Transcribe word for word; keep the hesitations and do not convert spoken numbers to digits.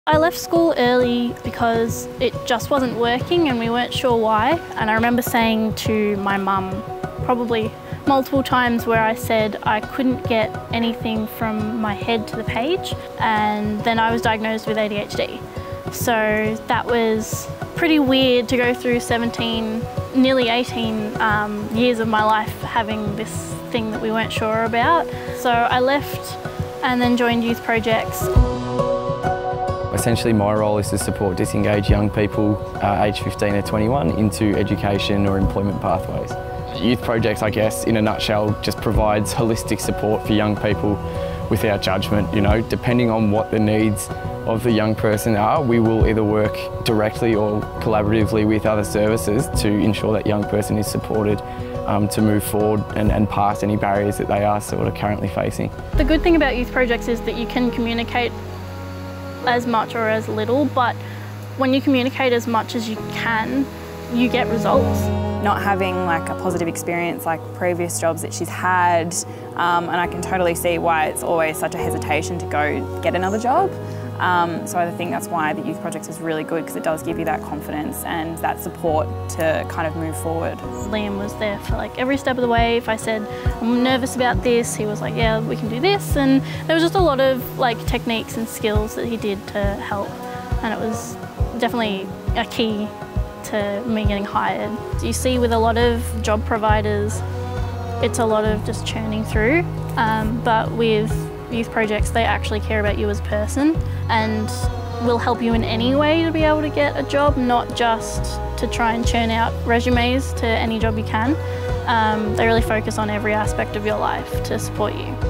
I left school early because it just wasn't working and we weren't sure why. And I remember saying to my mum, probably multiple times, where I said I couldn't get anything from my head to the page, and then I was diagnosed with A D H D. So that was pretty weird to go through seventeen, nearly eighteen um, years of my life having this thing that we weren't sure about. So I left and then joined youth projects. Essentially my role is to support disengaged young people uh, aged fifteen to twenty-one into education or employment pathways. Youth projects, I guess, in a nutshell, just provides holistic support for young people without judgment. You know, depending on what the needs of the young person are, we will either work directly or collaboratively with other services to ensure that young person is supported um, to move forward and, and past any barriers that they are sort of currently facing. The good thing about youth projects is that you can communicate as much or as little, but when you communicate as much as you can, you get results. Not having like a positive experience like previous jobs that she's had, um, and I can totally see why it's always such a hesitation to go get another job. Um, so I think that's why the youth projects is really good, because it does give you that confidence and that support to kind of move forward. Liam was there for like every step of the way. If I said, I'm nervous about this, he was like, yeah, we can do this. And there was just a lot of like techniques and skills that he did to help. And it was definitely a key to me getting hired. You see with a lot of job providers, it's a lot of just churning through. Um, but with youth projects, they actually care about you as a person and will help you in any way to be able to get a job, not just to try and churn out resumes to any job you can. Um, they really focus on every aspect of your life to support you.